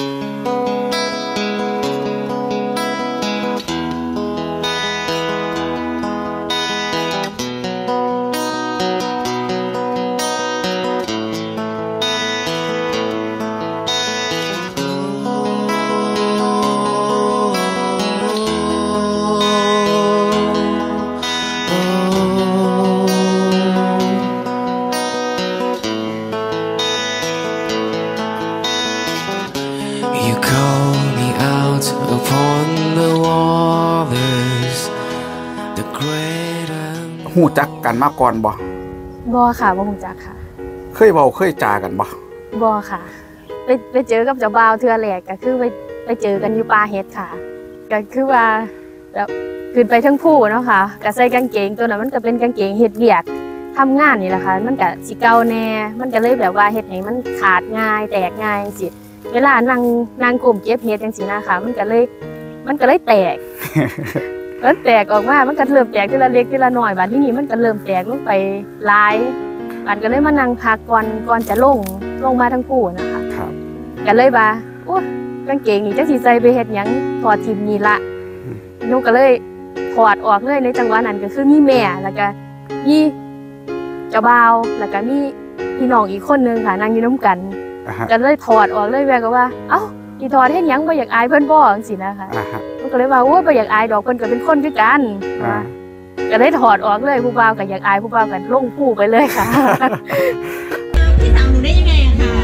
หูจักกันมาก่อนบ่ค่ะบ่หูจักค่ะเคยเว้าเคยจากันบ่ค่ะไปเจอกับเจ้าบ่าวเทื่อแรกก็คือไปเจอกันอยู่ป่าเฮ็ดค่ะก็คือว่าแบบขึ้นไปทั้งผู้เนาะค่ะก็ใส่กางเกงตัวนั้นมันก็เป็นกางเกงเฮ็ดเวียกทำงานนี่แหละค่ะมันก็สิเก่าแน่มันก็เลยแบบว่าเฮ็ดให้มันขาดง่ายแตกง่ายจังซี่เวลานั่งก้มเก็บเฮ็ดจังซี่นะคะมันก็เลยแตกมันแตกออกมามันก็เริ่มแตกทีละเล็กทีละน้อยบัดนี้มันก็เริ่มแตกลงไปหลายบัดก็เลยมานั่งพักก่อนจะลงมาทั้งคู่นะคะครับก็เลยว่าโอ้กางเกงนี่จังสิใส่ไปเฮ็ดหยังถอดทิ่มนี่ละหนูก็เลยถอดออกเลยในจังหวะนั้นก็คือมีแม่แล้วก็มีเจ้าบ่าวแล้วก็มีพี่น้องอีกคนนึงค่ะนั่งอยู่นำกันก็เลยถอดออกเลยแม่ก็ว่าเอ้าอีถอดเฮ็ดหยังบ่อยากอายเพิ่นบ่จังซี่นะคะมันก็เลยว่าโอ้ยบ่อยากอายดอกเพิ่นก็เป็นคนคือกันก็ได้ถอดออกเลยผู้บ่าวก็อยากอายผู้บ่าวกันลงผู้ไปเลยค่ะที่สั่งหนูได้ยังไงอะคะ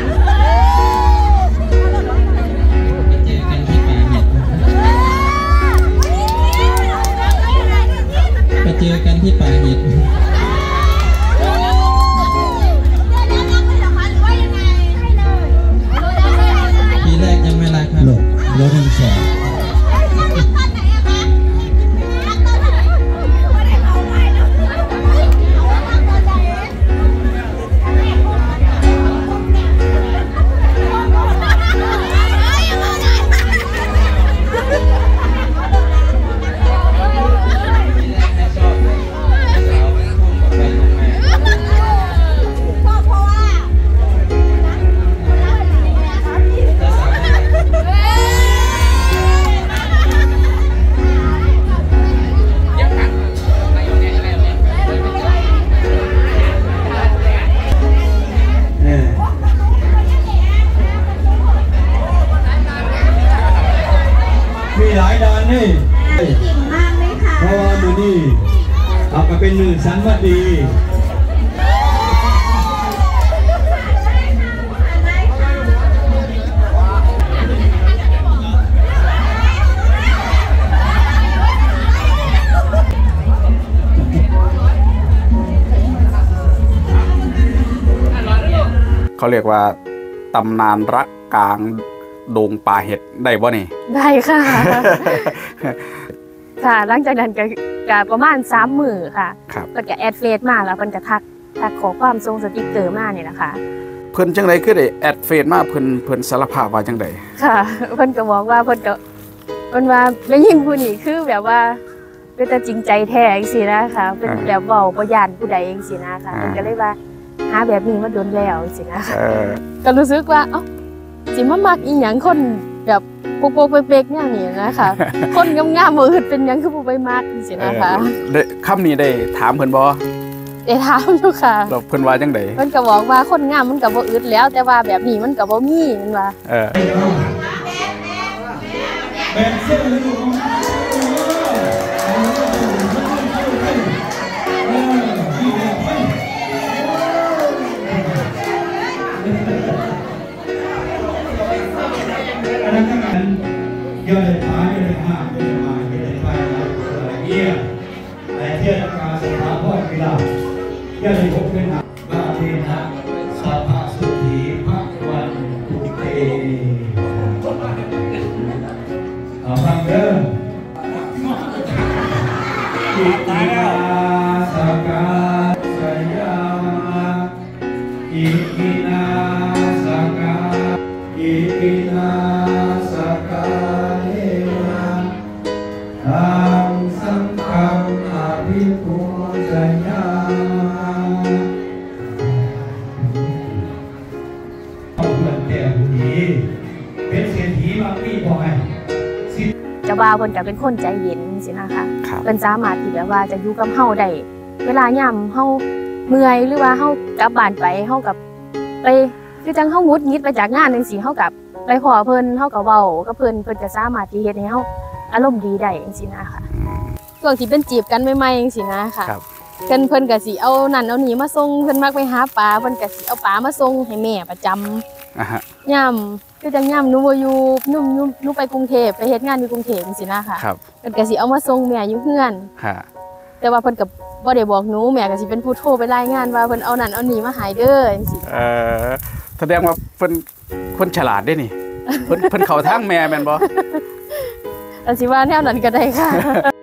ไปเจอกันที่ป่าเห็ดปีแรกยังไม่รักครับรถทั้งสองหลายด้านนี่เพราะว่ามือนี่เอาไปเป็นหนึ่งสันวัดดีเขาเรียกว่าตำนานรักกลางดงป่าเห็ดได้บ่นี่ได้ค่ะค่ะหลังจากนั้นก็ประมาณ3 มื้อค่ะก็แอดเฟซมาแล้วเพิ่นก็ทักขอความส่งสติกเกอร์มานี่แหละค่ะเพิ่นจังได๋คือได้แอดเฟซมาเพิ่นสารภาพว่าจังได๋ค่ะเพิ่นก็บอกว่าเพิ่นว่าแม่หญิงผู้นี้คือแบบว่าเป็นแต่จริงใจแท้จังซี่นะคะเป็นแบบเว้าบ่ย้านผู้ใดจังซี่นะคะเพิ่นก็เลยว่าหาแบบนี้มาโดนแล้วจังซี่นะคะก็รู้สึกว่าเอ้าสิมามักอีหยังคนแบบโปกๆเป๊กๆอย่างนี้นะคะคนงามๆบ่อึดเป็นหยังคือบ่ไปมักจังซี่นะคะคำนี้ได้ถามเพิ่นบ่ได้ถามอยู่ค่ะแล้วเพิ่นว่าจังได๋เพิ่นก็บอกว่าคนงามมันก็บ่อึดแล้วแต่ว่าแบบนี้มันก็บ่มีมันว่ายอดเลยฟ้ายอดเลยห้ายอดเลยมายอดเลยไฟเยี่ยมไอเทียนการสถาพรกีฬายอดเลยพบเป็นหาบาเทนะสัพพะสุธีพระวันตุเตเอาฟังเด้ออิตินาสกาสยาอิตินาสกาอิตินาสกาสังฆังอภิปูชยาเพื่อนแต่ผู้นี้เป็นเศรษฐีว่าพี่บอกไงเจ้าบ่าวเพิ่นก็เป็นคนใจเย็นสินะคะเพิ่นสามารถที่แบบว่าจะอยู่กับเฮาได้เวลายามเฮาเมื่อยหรือว่าเฮากลับบ้านไปเฮากับไปคือจังเฮาหงุดหงิดไปจากงานจังซี่เฮากับไปขอเพิ่นเฮาก็เว้ากับเพิ่นก็สามารถที่เฮ็ดให้เฮาอารมณ์ดีได้จังซี่นะคะช่วงที่เป็นจีบกันใหม่ๆจังซี่นะค่ะเพิ่นก็สิเอานั่นเอานี่มาส่งเพิ่นมักไปหาปลาเพิ่นก็สิเอาปลามาส่งให้แม่ประจำยามคือจังยามหนูบ่อยู่หนูไปกรุงเทพไปเฮ็ดงานอยู่กรุงเทพจังซี่นะคะเพิ่นก็สิเอามาส่งแม่อยู่เฮือนแต่ว่าเพิ่นก็บ่ได้บอกหนูแม่ก็สิเป็นผู้โทรไปรายงานว่าเพิ่นเอานั่นเอานี่มาให้เด้อจังซี่แสดงว่าเพิ่นคนฉลาดได้นี่เพิ่นเข้าทางแม่แม่นบ่แต่สิว่าแนวนั้นก็ได้ค่ะ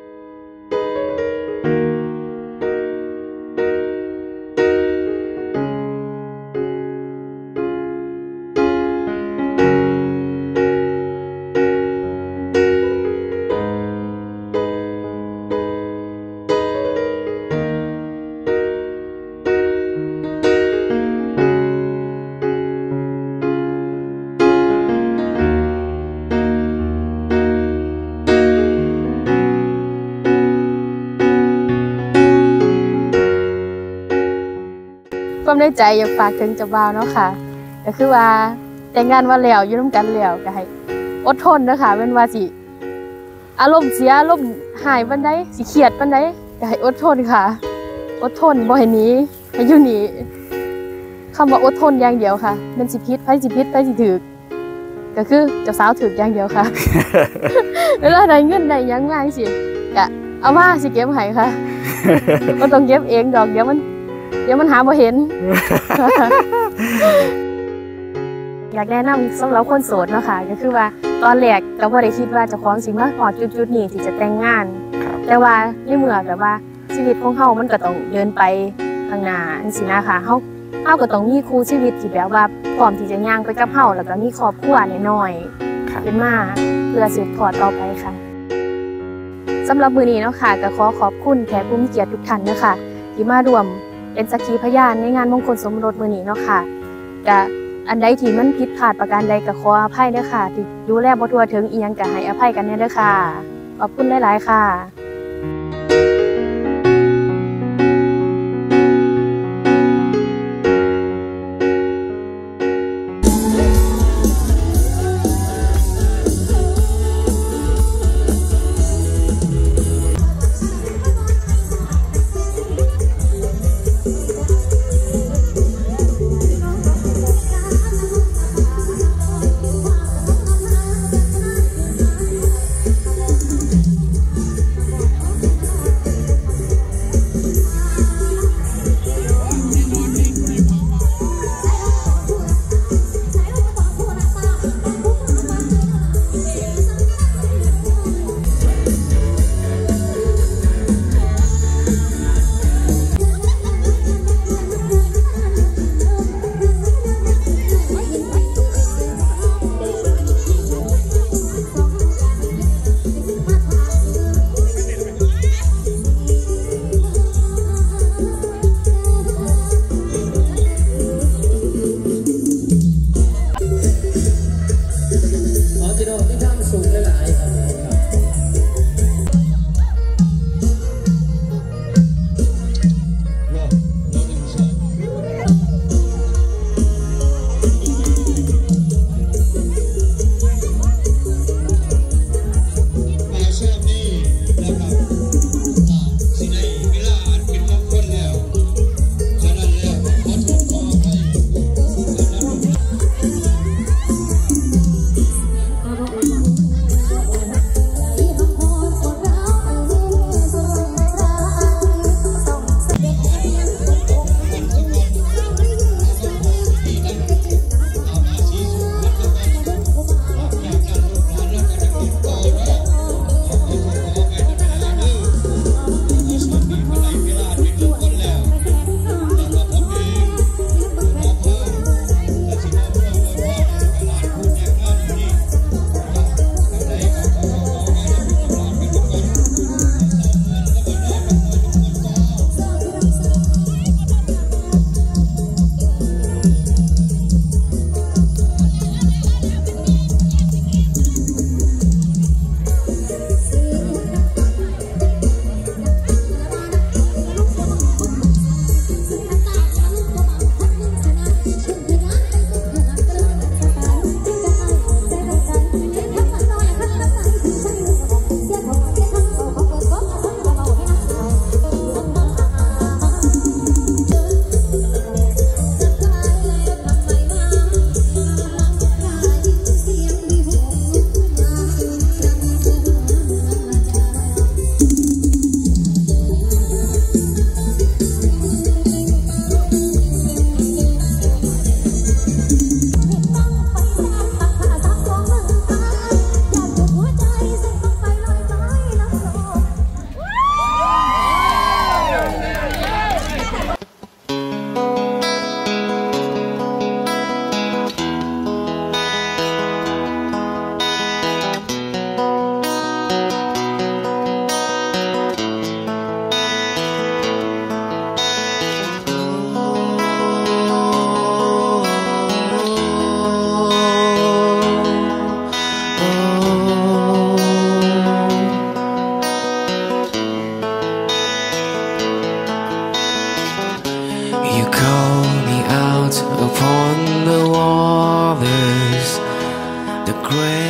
ความในใจอยากฝากถึงเจ้าบ่าวเนาะค่ะก็คือว่าแต่งงานว่าแล้วอยู่ร่วมกันแล้วก็ให้อดทนนะคะเป็นว่าสิอารมณ์เสียอารมณ์หายปานใดสิเครียดปานใดก็ให้อดทนค่ะอดทนบ่ให้หนีให้อยู่นี่คำว่าอดทนอย่างเดียวค่ะมันสิผิดไผสิผิดไผสิถูกก็คือเจ้าสาวถูกอย่างเดียวค่ะ เวลาได้เงินได้หยังมาจังซี่ก็เอามาสิเก็บให้ค่ะบ่ต้องเก็บเองดอกเดี๋ยวมันหาบ่เห็น อยากแนะนำสำหรับคนโสดเนาะค่ะก็คือว่าตอนแรกก็บ่ได้คิดว่าเจ้าของสิมาฮอดจุดๆนี้ที่จะแต่งงานแต่ว่าในเมื่อแบบว่าชีวิตของเฮามันก็ต้องเดินไปข้างหน้าจังซี่นะคะเฮาก็ต้องมีคู่ชีวิตที่แบบว่าพร้อมที่จะย่างไปกับเฮาแล้วก็มีครอบครัวน้อยๆเป็นมาเพื่อสืบทอดต่อไปค่ะสำหรับมื้อนี้เนาะค่ะก็ขอบคุณแขกผู้มีเกียรติทุกท่านนะคะที่มาร่วมเป็นสักขีพยานในงานมงคลสมรสมื้อนี้เนาะค่ะก็อันใดที่มันผิดพลาดประการใดก็ขออภัยเด้อค่ะที่ดูแลบ่ทั่วถึงอีหยังก็ให้อภัยกันแน่เด้อค่ะขอบคุณหลายๆค่ะ upon the waters, the great